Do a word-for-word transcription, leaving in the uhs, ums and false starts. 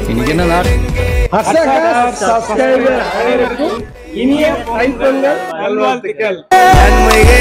இன்னைக்கு என்ன நாள்? சப்ஸ்கிரைபர் அனைவருக்கும் இனிய தைப்பொங்கல் நல்வாழ்த்துக்கள். நன்மைகள்